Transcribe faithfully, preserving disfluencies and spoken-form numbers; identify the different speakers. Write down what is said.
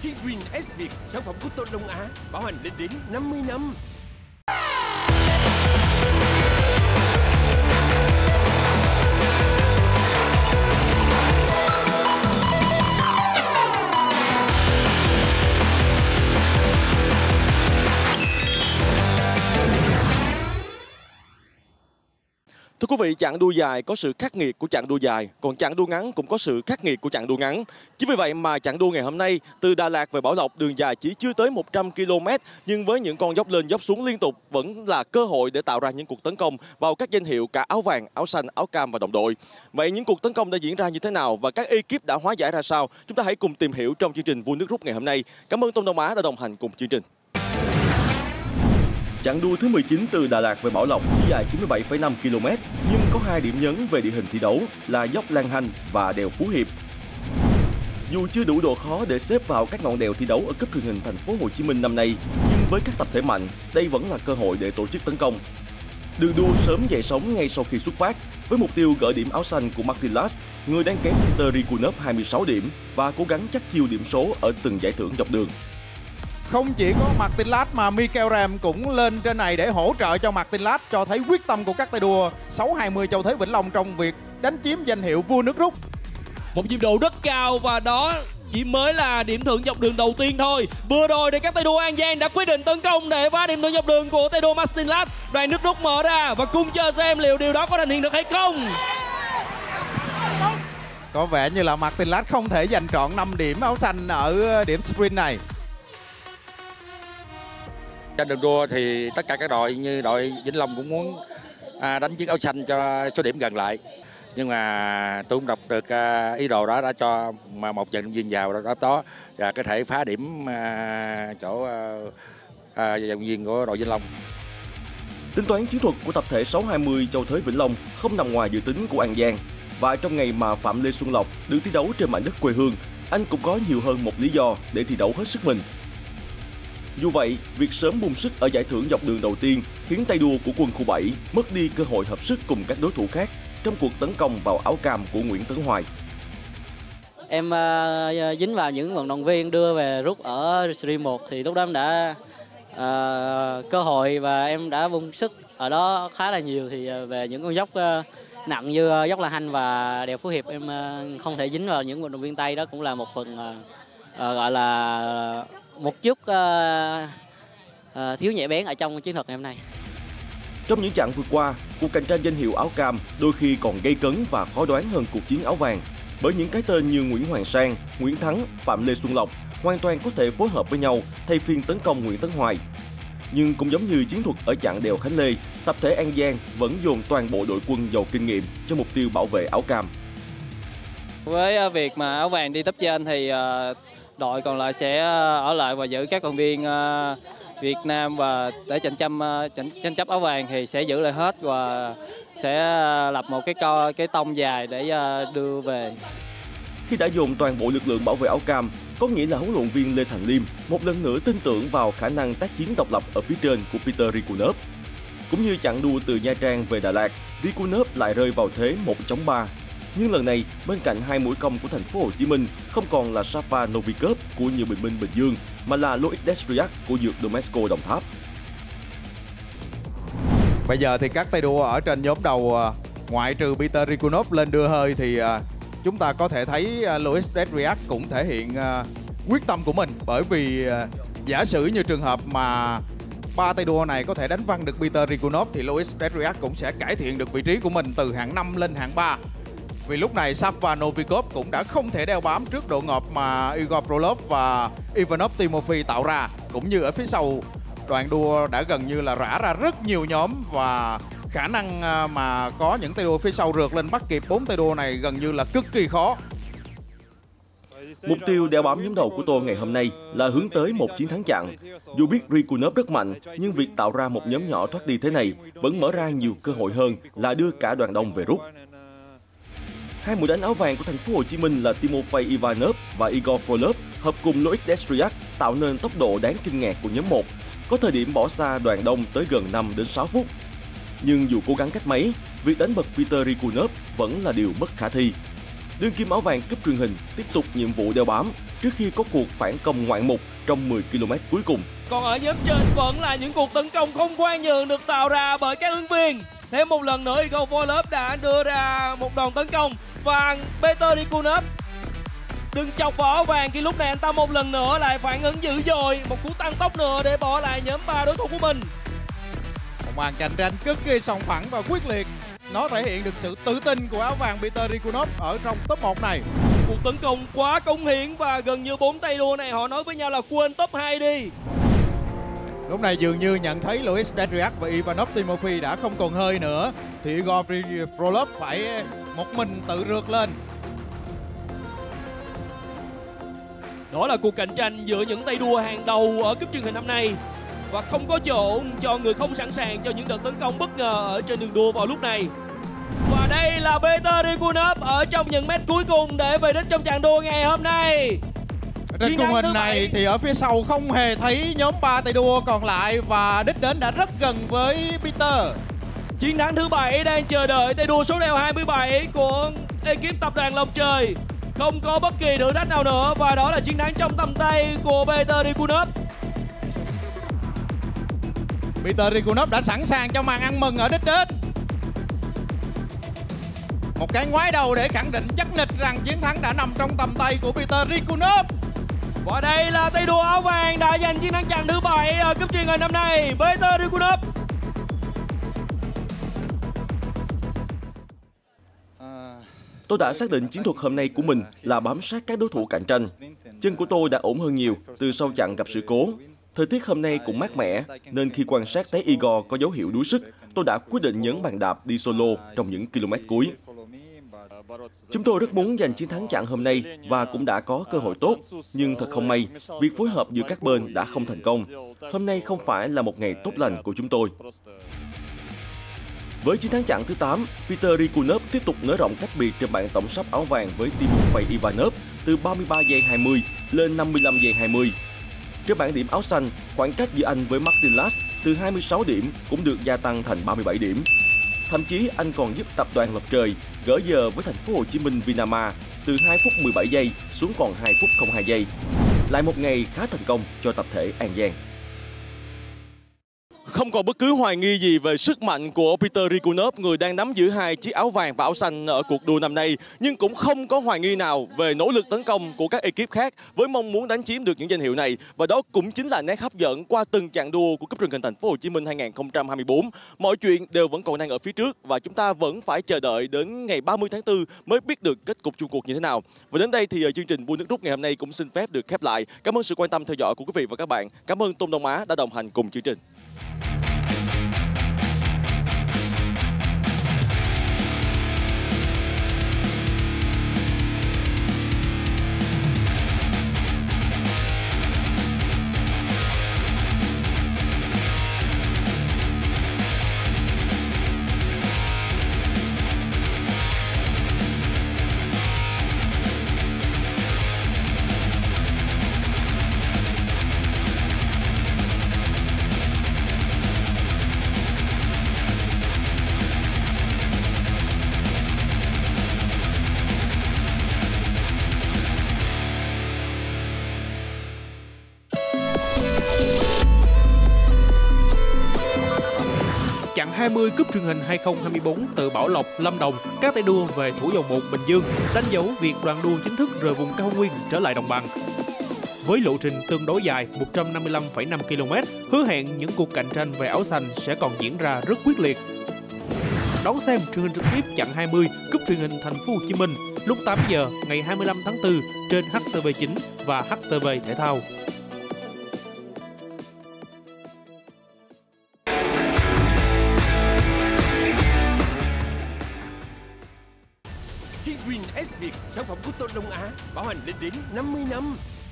Speaker 1: Kiwin S Việt, sản phẩm của Tôn Long Á, bảo hành lên đến năm mươi năm.
Speaker 2: Thưa quý vị, chặng đua dài có sự khắc nghiệt của chặng đua dài, còn chặng đua ngắn cũng có sự khắc nghiệt của chặng đua ngắn. Chính vì vậy mà chặng đua ngày hôm nay từ Đà Lạt về Bảo Lộc, đường dài chỉ chưa tới một trăm ki lô mét, nhưng với những con dốc lên dốc xuống liên tục vẫn là cơ hội để tạo ra những cuộc tấn công vào các danh hiệu cả áo vàng, áo xanh, áo cam và đồng đội. Vậy những cuộc tấn công đã diễn ra như thế nào và các ekip đã hóa giải ra sao? Chúng ta hãy cùng tìm hiểu trong chương trình Vua Nước Rút ngày hôm nay. Cảm ơn Tôn Đông Á đã đồng hành cùng chương trình. Chặng đua thứ mười chín từ Đà Lạt về Bảo Lộc chỉ dài chín mươi bảy phẩy năm ki lô mét, nhưng có hai điểm nhấn về địa hình thi đấu là dốc Lan Hanh và đèo Phú Hiệp. Dù chưa đủ độ khó để xếp vào các ngọn đèo thi đấu ở cúp truyền hình Thành phố Hồ Chí Minh năm nay, nhưng với các tập thể mạnh, đây vẫn là cơ hội để tổ chức tấn công. Đường đua sớm dậy sóng ngay sau khi xuất phát, với mục tiêu gỡ điểm áo xanh của Martin Lash, người đang kém Peter Rikunov hai mươi sáu điểm và cố gắng chắc chiêu điểm số ở từng giải thưởng dọc đường.
Speaker 3: Không chỉ có Martin Lash mà Michael Ram cũng lên trên này để hỗ trợ cho Martin Lash, cho thấy quyết tâm của các tay đua sáu hai mươi Châu Thế Vĩnh Long trong việc đánh chiếm danh hiệu vua nước rút.
Speaker 4: Một nhịp độ rất cao và đó chỉ mới là điểm thưởng dọc đường đầu tiên thôi. Vừa rồi thì các tay đua An Giang đã quyết định tấn công để phá điểm thưởng dọc đường của tay đua Martin Lash. Đoàn nước rút mở ra và cùng chờ xem liệu điều đó có thành hiện được hay không.
Speaker 3: Có vẻ như là Martin Lash không thể giành trọn năm điểm áo xanh ở điểm sprint này.
Speaker 5: Trên đường đua thì tất cả các đội như đội Vĩnh Long cũng muốn à, đánh chiếc áo xanh cho số điểm gần lại. Nhưng mà tôi cũng đọc được à, ý đồ đó đã cho mà một vận động viên vào đó, đó và có thể phá điểm à, chỗ à, à, vận động viên của đội Vĩnh Long.
Speaker 2: Tính toán chiến thuật của tập thể sáu hai mươi Châu Thế Vĩnh Long không nằm ngoài dự tính của An Giang. Và trong ngày mà Phạm Lê Xuân Lộc được thi đấu trên mảnh đất quê hương, anh cũng có nhiều hơn một lý do để thi đấu hết sức mình. Dù vậy, việc sớm bung sức ở giải thưởng dọc đường đầu tiên khiến tay đua của quân khu bảy mất đi cơ hội hợp sức cùng các đối thủ khác trong cuộc tấn công vào áo cam của Nguyễn Tấn Hoài.
Speaker 6: Em uh, dính vào những vận động viên đưa về rút ở Series một thì lúc đó em đã uh, cơ hội và em đã bung sức ở đó khá là nhiều. Thì uh, về những con dốc uh, nặng như uh, dốc La Hanh và đèo Phú Hiệp em uh, không thể dính vào những vận động viên Tây, đó cũng là một phần uh, uh, gọi là một chút uh, uh, thiếu nhạy bén ở trong chiến thuật ngày hôm nay.
Speaker 2: Trong những chặng vừa qua, cuộc cạnh tranh danh hiệu áo cam đôi khi còn gây cấn và khó đoán hơn cuộc chiến áo vàng, bởi những cái tên như Nguyễn Hoàng Sang, Nguyễn Thắng, Phạm Lê Xuân Lộc hoàn toàn có thể phối hợp với nhau thay phiên tấn công Nguyễn Tấn Hoài. Nhưng cũng giống như chiến thuật ở chặng đèo Khánh Lê, tập thể An Giang vẫn dồn toàn bộ đội quân giàu kinh nghiệm cho mục tiêu bảo vệ áo cam.
Speaker 7: Với việc mà áo vàng đi top trên thì đội còn lại sẽ ở lại và giữ các vận động viên Việt Nam và để tranh chấp tranh chấp áo vàng thì sẽ giữ lại hết và sẽ lập một cái co cái tông dài để đưa về.
Speaker 2: Khi đã dồn toàn bộ lực lượng bảo vệ áo cam, có nghĩa là huấn luyện viên Lê Thành Liêm một lần nữa tin tưởng vào khả năng tác chiến độc lập ở phía trên của Peter Rikunov. Cũng như chặng đua từ Nha Trang về Đà Lạt, Rikunov lại rơi vào thế một chống ba. Nhưng lần này, bên cạnh hai mũi công của Thành phố Hồ Chí Minh không còn là Safa Novikov của nhiều bình minh Bình Dương, mà là Loic Desriac của dược Domesco Đồng Tháp.
Speaker 3: Bây giờ thì các tay đua ở trên nhóm đầu, ngoại trừ Peter Rikunov lên đưa hơi, thì chúng ta có thể thấy Loic Desriac cũng thể hiện quyết tâm của mình. Bởi vì giả sử như trường hợp mà ba tay đua này có thể đánh văng được Peter Rikunov thì Loic Desriac cũng sẽ cải thiện được vị trí của mình từ hạng năm lên hạng ba. Vì lúc này Safa Novikov cũng đã không thể đeo bám trước độ ngợp mà Igor Prolov và Ivanov Timofey tạo ra. Cũng như ở phía sau, đoàn đua đã gần như là rã ra rất nhiều nhóm và khả năng mà có những tay đua phía sau rượt lên bắt kịp bốn tay đua này gần như là cực kỳ khó.
Speaker 2: Mục tiêu đeo bám nhóm đầu của tôi ngày hôm nay là hướng tới một chiến thắng chặn. Dù biết Rikunov rất mạnh, nhưng việc tạo ra một nhóm nhỏ thoát đi thế này vẫn mở ra nhiều cơ hội hơn là đưa cả đoàn đông về rút. Hai mũi đánh áo vàng của Thành phố Hồ Chí Minh là Timofey Ivanov và Igor Frolov hợp cùng Loic Desriac tạo nên tốc độ đáng kinh ngạc của nhóm một, có thời điểm bỏ xa đoàn đông tới gần năm đến sáu phút. Nhưng dù cố gắng cách mấy, việc đánh bật Peter Rikunov vẫn là điều bất khả thi. Đương kim áo vàng cúp truyền hình tiếp tục nhiệm vụ đeo bám, trước khi có cuộc phản công ngoạn mục trong mười ki lô mét cuối cùng.
Speaker 4: Còn ở nhóm trên vẫn là những cuộc tấn công không khoan nhượng được tạo ra bởi các ứng viên. Thêm một lần nữa Igor Volov đã đưa ra một đòn tấn công và Peter Rikunov đừng chọc vào áo vàng khi lúc này anh ta một lần nữa lại phản ứng dữ dội, một cú tăng tốc nữa để bỏ lại nhóm ba đối thủ của mình.
Speaker 3: Một màn cạnh tranh cực kỳ sòng phẳng và quyết liệt. Nó thể hiện được sự tự tin của áo vàng Peter Rikunov ở trong top một này.
Speaker 4: Cuộc tấn công quá cống hiến và gần như bốn tay đua này họ nói với nhau là quên top hai đi.
Speaker 3: Lúc này dường như nhận thấy Luis Dedriak và Ivanov Timofey đã không còn hơi nữa thì Igor Volov phải một mình tự rượt lên.
Speaker 4: Đó là cuộc cạnh tranh giữa những tay đua hàng đầu ở cúp truyền hình năm nay. Và không có chỗ cho người không sẵn sàng cho những đợt tấn công bất ngờ ở trên đường đua vào lúc này. Và đây là Peter Rikunov ở trong những mét cuối cùng để về đích trong chặng đua ngày hôm nay.
Speaker 3: Trên khung hình này thì ở phía sau không hề thấy nhóm ba tay đua còn lại và đích đến đã rất gần với Peter.
Speaker 4: Chiến thắng thứ bảy đang chờ đợi tay đua số đeo hai mươi bảy của ekip tập đoàn Lộc Trời. Không có bất kỳ thử thách nào nữa và đó là chiến thắng trong tầm tay của Peter Rikunov.
Speaker 3: Peter Rikunov đã sẵn sàng cho màn ăn mừng ở đích đến. Một cái ngoái đầu để khẳng định chắc nịch rằng chiến thắng đã nằm trong tầm tay của Peter Rikunov.
Speaker 4: Và đây là tay đua áo vàng đã giành chiến thắng chặng thứ bảy ở cúp truyền hình năm nay, Peter Rikunov.
Speaker 2: Tôi đã xác định chiến thuật hôm nay của mình là bám sát các đối thủ cạnh tranh. Chân của tôi đã ổn hơn nhiều từ sau chặng gặp sự cố. Thời tiết hôm nay cũng mát mẻ, nên khi quan sát thấy Igor có dấu hiệu đuối sức, tôi đã quyết định nhấn bàn đạp đi solo trong những km cuối. Chúng tôi rất muốn giành chiến thắng chặng hôm nay và cũng đã có cơ hội tốt, nhưng thật không may, việc phối hợp giữa các bên đã không thành công. Hôm nay không phải là một ngày tốt lành của chúng tôi. Với chiến thắng chặng thứ tám, Peter Rikunov tiếp tục nới rộng cách biệt trên bảng tổng sắp áo vàng với Timofey Ivanov từ ba mươi ba giây hai mươi lên năm mươi lăm giây hai mươi. Trên bảng điểm áo xanh, khoảng cách giữa anh với Martin Lash từ hai mươi sáu điểm cũng được gia tăng thành ba mươi bảy điểm. Thậm chí anh còn giúp tập đoàn Lộc Trời gỡ giờ với thành phố Hồ Chí Minh Vinamar từ hai phút mười bảy giây xuống còn hai phút không hai giây. Lại một ngày khá thành công cho tập thể An Giang.
Speaker 8: Không còn bất cứ hoài nghi gì về sức mạnh của Peter Rikunov, người đang nắm giữ hai chiếc áo vàng và áo xanh ở cuộc đua năm nay. Nhưng cũng không có hoài nghi nào về nỗ lực tấn công của các ekip khác với mong muốn đánh chiếm được những danh hiệu này. Và đó cũng chính là nét hấp dẫn qua từng chặng đua của cúp truyền hình Thành phố Hồ Chí Minh hai nghìn không trăm hai mươi tư. Mọi chuyện đều vẫn còn đang ở phía trước và chúng ta vẫn phải chờ đợi đến ngày ba mươi tháng tư mới biết được kết cục chung cuộc như thế nào. Và đến đây thì chương trình Vua Nước Rút ngày hôm nay cũng xin phép được khép lại. Cảm ơn sự quan tâm theo dõi của quý vị và các bạn. Cảm ơn Tôn Đông Á đã đồng hành cùng chương trình.
Speaker 9: Chặng hai mươi cúp truyền hình hai không hai tư từ Bảo Lộc, Lâm Đồng, các tay đua về Thủ Dầu Một, Bình Dương đánh dấu việc đoàn đua chính thức rời vùng cao nguyên trở lại đồng bằng. Với lộ trình tương đối dài một trăm năm mươi lăm phẩy năm ki lô mét, hứa hẹn những cuộc cạnh tranh về áo xanh sẽ còn diễn ra rất quyết liệt. Đón xem truyền hình trực tiếp chặng hai mươi cúp truyền hình Thành phố Hồ Chí Minh lúc tám giờ ngày hai mươi lăm tháng tư trên H T V chín và H T V Thể thao.
Speaker 1: Kiwin S Việt, sản phẩm của Tôn Đông Á, bảo hành lên đến năm mươi năm.